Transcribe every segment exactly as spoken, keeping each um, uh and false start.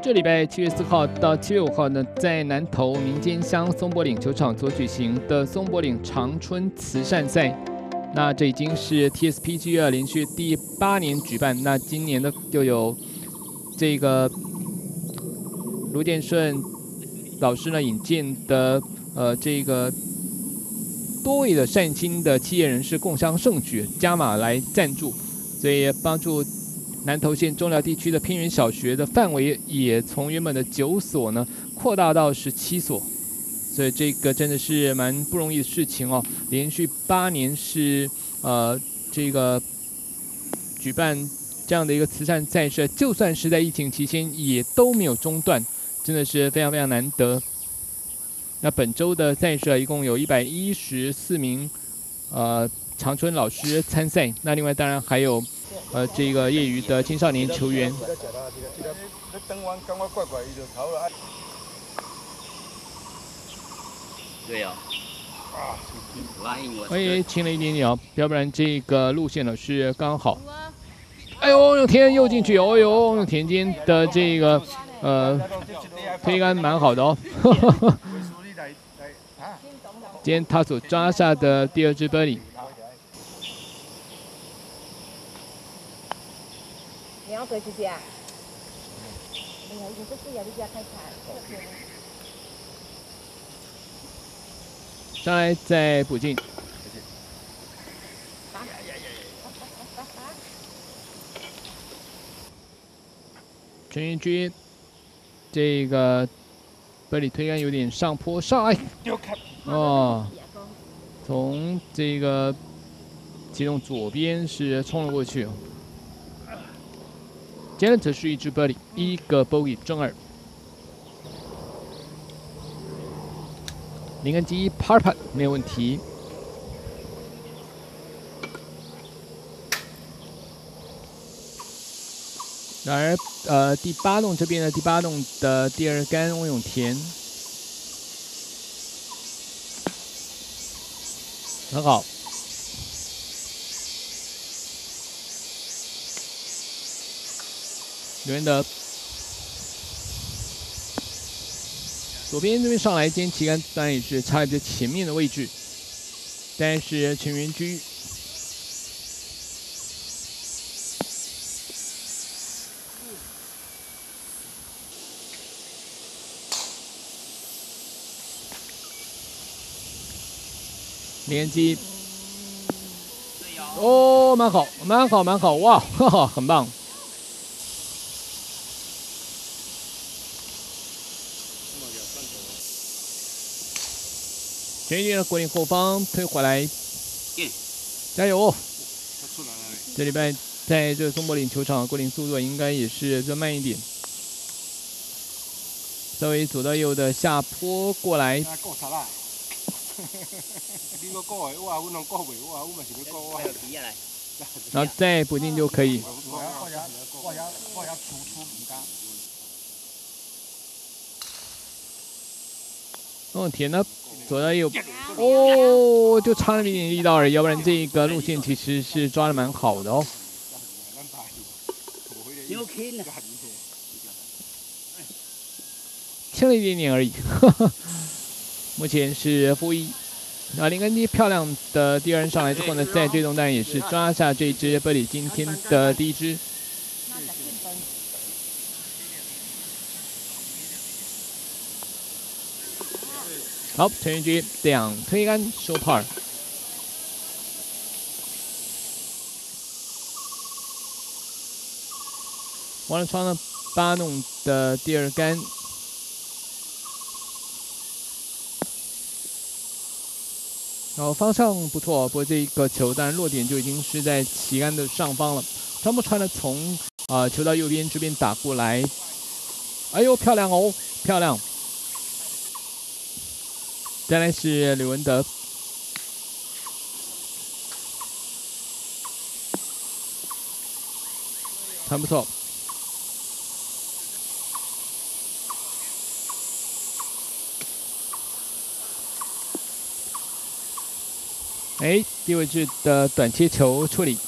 这礼拜七月四号到七月五号呢，在南投民间乡松柏岭球场所举行的松柏岭长春慈善赛，那这已经是 T S P G 啊连续第八年举办。那今年呢，就有这个卢建顺老师呢引荐的呃这个多位的善心的企业人士共襄盛举，加码来赞助，所以帮助南投县中寮地区的偏远小学的范围也从原本的九所呢扩大到十七所，所以这个真的是蛮不容易的事情哦。连续八年是呃这个举办这样的一个慈善赛事，就算是在疫情期间也都没有中断，真的是非常非常难得。那本周的赛事一共有一百一十四名呃长春老师参赛，那另外当然还有。呃，这个业余的青少年球员。 对哦。 我也轻了一点点哦，要不然这个路线呢是刚好。哎呦，永田又进去，哦呦，永田今天的这个呃推杆蛮好的哦。今天他所抓下的第二支 birdie。 你要对姐姐啊？哎呀，已经这是要你家开菜。 上来再补进。陈云居，这个杯里推杆有点上坡上来。哦，从这个启动左边是冲了过去。今天则是一支 birdie， 一个 bogey 正二。林根基 par putt 没有问题。然而，呃，第八洞这边的第八洞的第二杆翁永田很好。刘元德，左边这边上来，今天旗杆当然也是插在比较前面的位置，但是陈元居连击，哦，蛮好，蛮好，蛮好，哇，哈哈，很棒。全员的果岭后方推回来，加油！这礼拜在这松柏岭球场，果岭速度应该也是再慢一点。稍微左到右的下坡过来。然后再补进就可以。哦，天哪！左到右，哦，就差那么一点力道而已，要不然这个路线其实是抓的蛮好的哦。轻了一点点而已，呵呵。目前是负一。那林根基漂亮的第二人上来之后呢，在追踪弹也是抓下这支birdie今天的第一支。好，陈云居两推杆收 par。王仁川呢，八弄的第二杆，然后方向不错，不过这个球当然落点就已经是在旗杆的上方了。川不川呢，从啊、呃、球到右边这边打过来，哎呦，漂亮哦，漂亮！再来是吕文德，很不错。哎，低位置的短切球处理。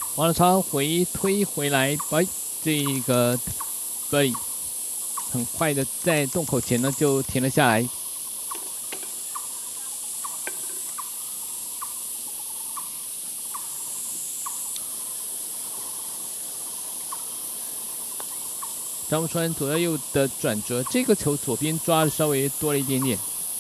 王乐超回推回来，哎，这个 birdie 很快的在洞口前呢就停了下来。张木川左右的转折，这个球左边抓的稍微多了一点点。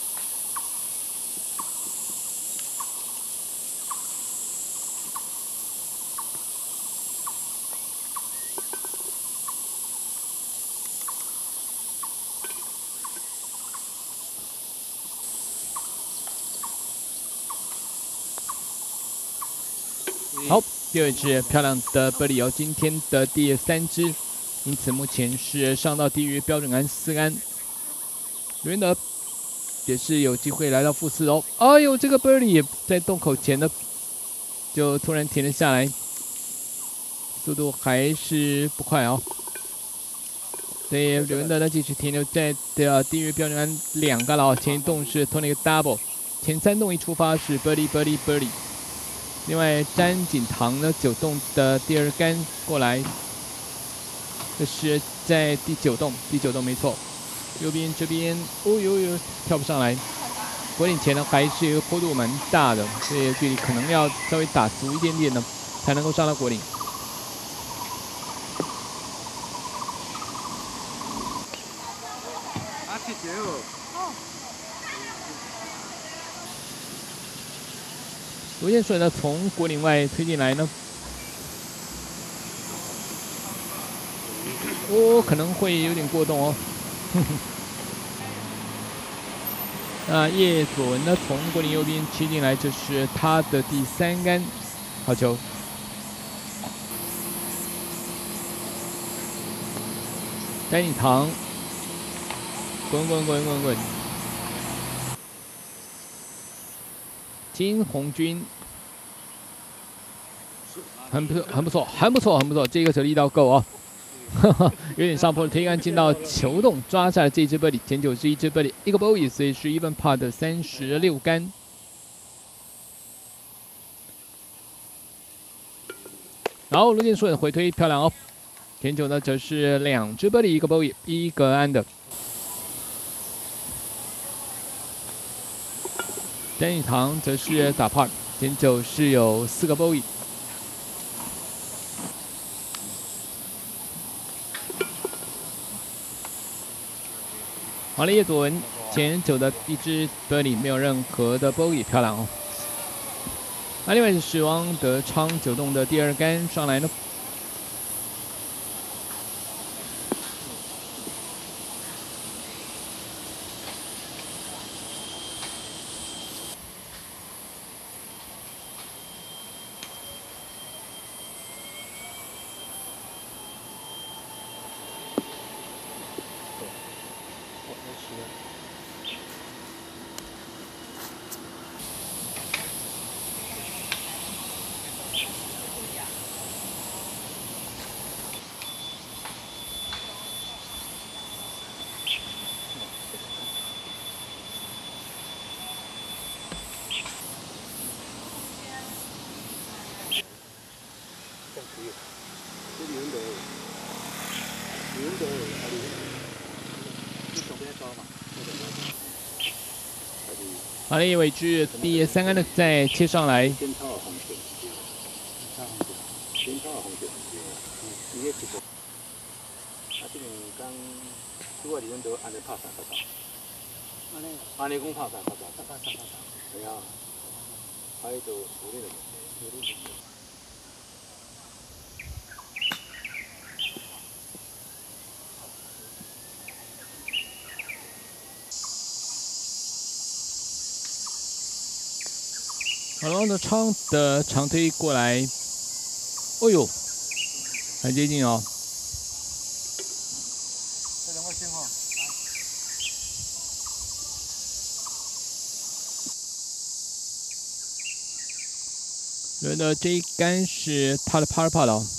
好，第二支漂亮的birdie哦，今天的第三支，因此目前是上到低于标准杆四杆。刘云德也是有机会来到负四哦。哎呦，这个 birdie 也在洞口前呢，就突然停了下来，速度还是不快哦。所以刘云德呢继续停留在的低于标准杆两个了哦，前一洞是拖了一个 double， 前三洞一出发是 birdie birdie birdie。另外，詹景堂呢，九洞的第二杆过来，这是在第九洞，第九洞没错。右边这边，哦呦呦，跳不上来。果岭前呢，还是一个坡度蛮大的，所以距离可能要稍微打足一点点呢，才能够上到果岭。 啊，谢谢哦。 罗建顺呢，从果岭外推进来呢，哦，可能会有点过动哦。那叶佐文呢，从果岭右边切进来，这是他的第三杆好球。丹尼堂，滚滚滚滚滚。金红军，很不错，很不错，很不错，很不错，这个球力道够哦。有点上坡的推杆进到球洞，抓下了这支 birdie， 前九是一支 birdie， 一个 bogey， 所以是 even par 的三十六杆。然后卢建顺回推漂亮哦，前九呢则是两支 birdie， 一个 bogey， 一个安的。丹尼堂则是打 par， 前九是有四个 bogey。好了，叶佐文前九的一支 birdie 没有任何的 bogey， 漂亮哦。那另外是史汪德昌九洞的第二杆上来呢。好了，叶伟志第三杆的再切上来。 先抄红线，抄红线，先抄红线，伊个一个，啊，这边讲，拄啊，李文都安尼拍三拍三，安尼，安尼讲拍三拍三，拍三拍三，对啊，啊，伊就有咧个问题，有咧问题。 好了，那昌的长推过来，哦呦，很接近哦。 这两个信号， 轮的这一杆是他的 par par 哦。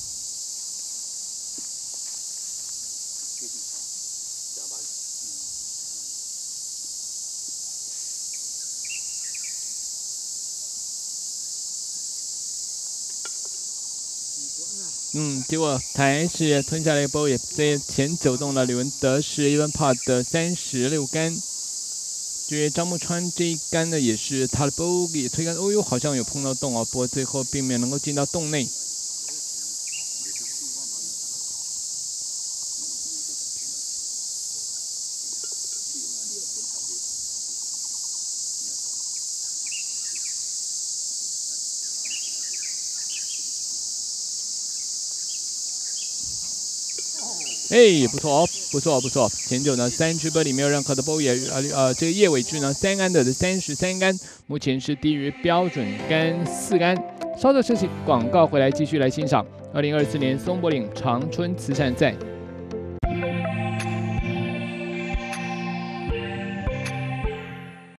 嗯，结果还是吞下来一波，也在前九洞了。李文德是 even par 的三十六杆。至于张木川这一杆呢，也是他的 bogey 推杆，哦呦，好像有碰到洞哦，不过最后并没有能够进到洞内。哎，不错哦，不错不错。前九呢，三支波里没有任何的 bogey， 呃呃，这个叶伟志呢，三安的的三十三杆，目前是低于标准杆四杆。稍作休息，广告回来继续来欣赏二零二四年松柏岭长春慈善赛。